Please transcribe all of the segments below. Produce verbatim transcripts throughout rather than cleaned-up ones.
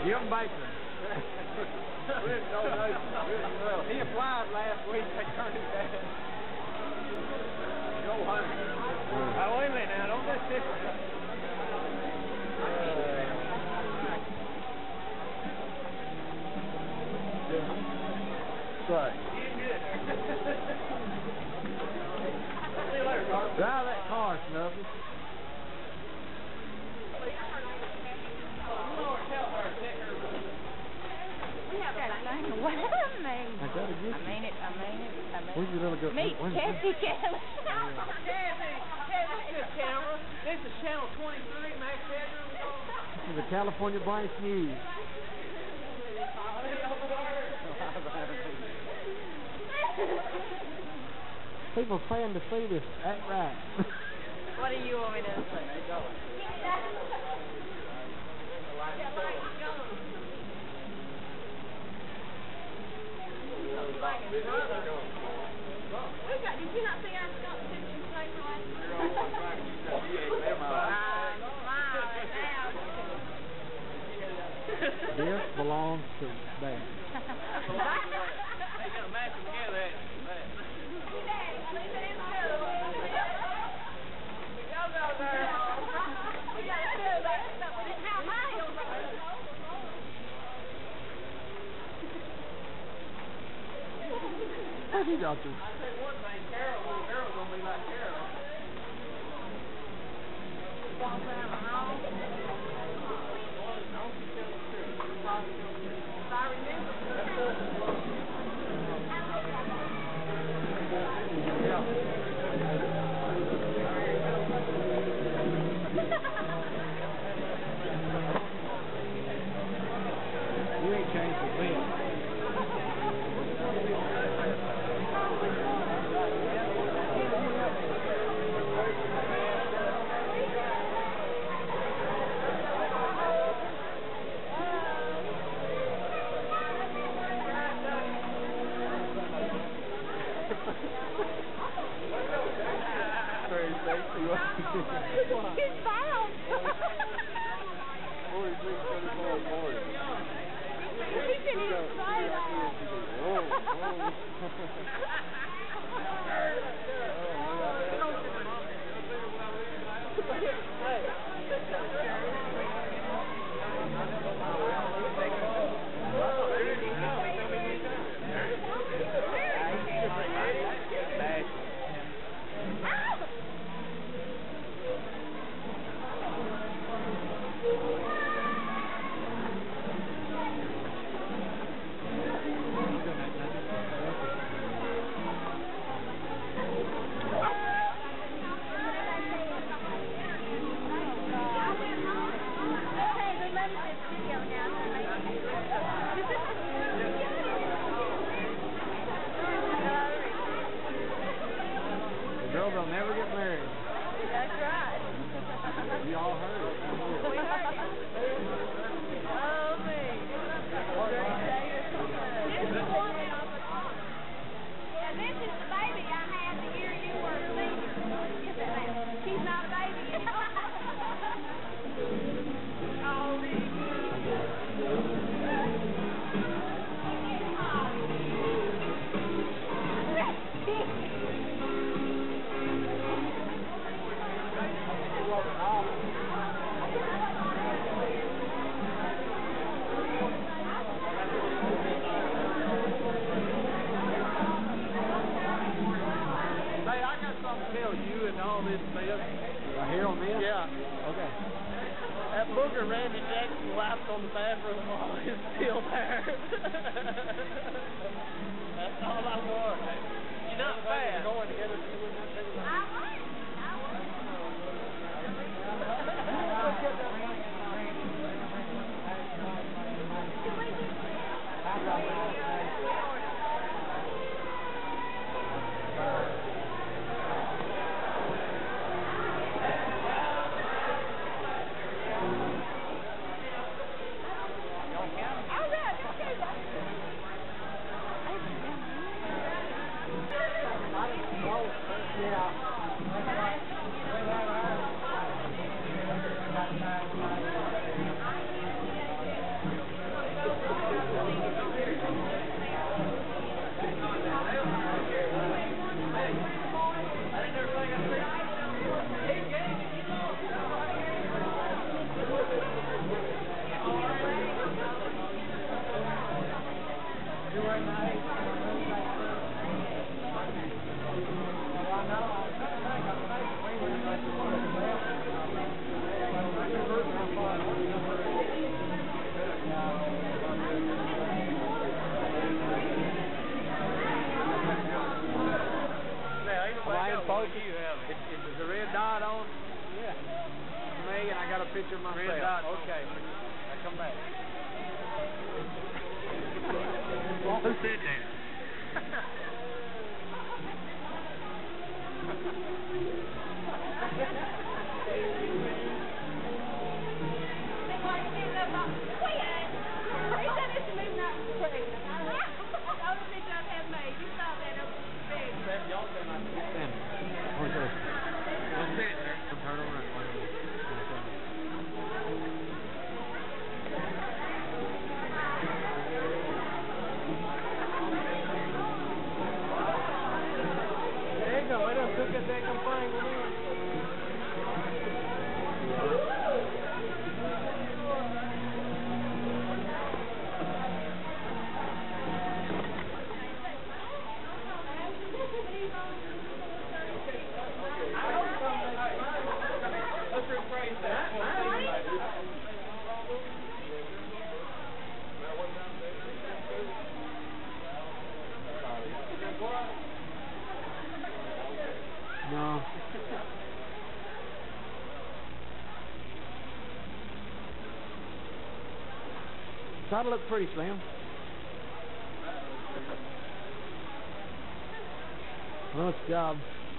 Jim Baker. He applied last week. They turned him down. Joan. Oh, wait a minute now. Don't just sit there. Right. Drive that car, Snuffy. We have that thing. What I mean? I gotta get you. I mean it. I mean it. I mean Where's your little girl? Meet Kathy Kelly. Kathy, hey, look at this camera. This is channel twenty-three, Max Headroom. This is the California Blank News. People paying to see this. Act right. What do you want me to say? We got, did you not see our stuff since you played for last week? This belongs to Dad. They got a match together. Go, go, girl. We got to do that, but we didn't have miles. What you got to? I say one thing, Carol, little girl's gonna be like Carol. Walk around the hall. If I remember. You ain't changed the bed. He's found. forty-six, thirty-four, forty. He can even say that. Whoa, girls will never get married. That's right. You all heard it. We heard it. Oh, me. And this is the baby I had the year you were a senior. She's not a baby anymore. Oh, me. Hey, I got something to tell you and all this mess. Right here on this? Yeah. Okay. That booger Randy Jackson wiped on the bathroom wall is still there. That's all I want. You're not bad. Going together. I was. I was. picture of myself. Red dots. Okay. Now come back. Who said that? Y'all stand like this. Stand. Where's this? Don't stand there. Turn around. There you go. Let them cook at that complaint with me. Let's rephrase that. No. Thought it looked pretty, Slim. Nice job.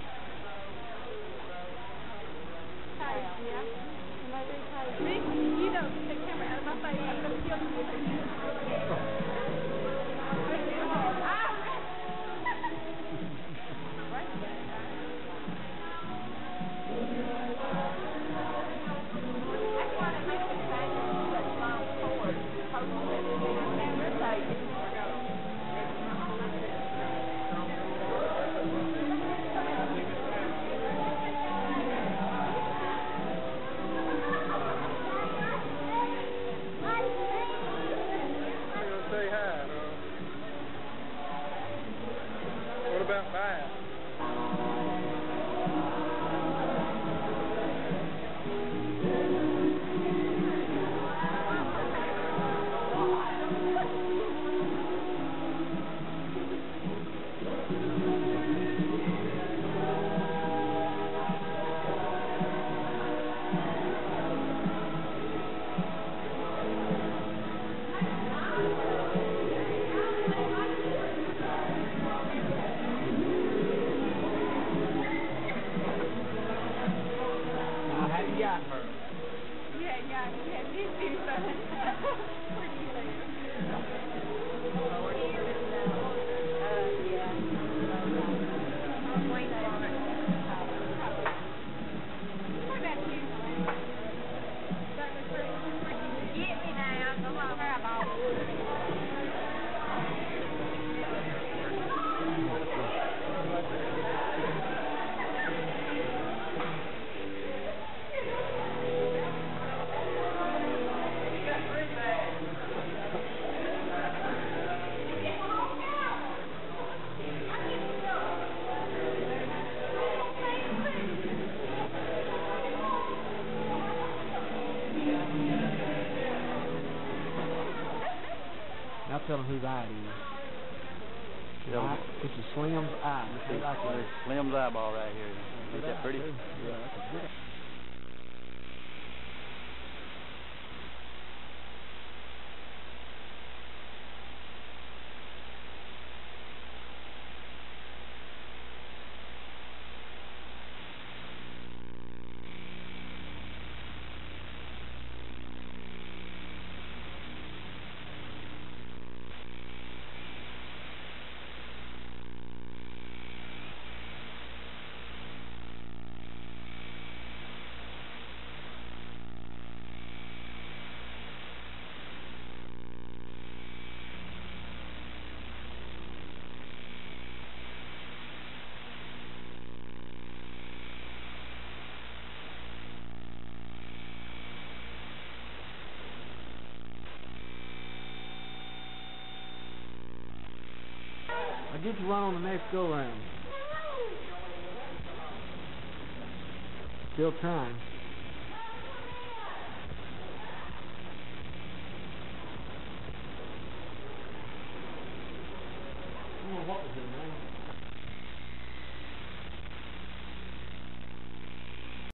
Rick, you don't get the camera out of my face. I'm going to kill you with it. Say hi. Uh, what about bye? Got her. Yeah, yeah, yeah, me too, but pretty good. What about you? That looks pretty, pretty good. Get me now, come on, how about Now tell them whose eye it is. Yeah. Eye, this is Slim's eye. This is like There's Slim's eyeball right here. Ain't that pretty? Yeah, that's a good. I'll get you one on the next go round. Still trying.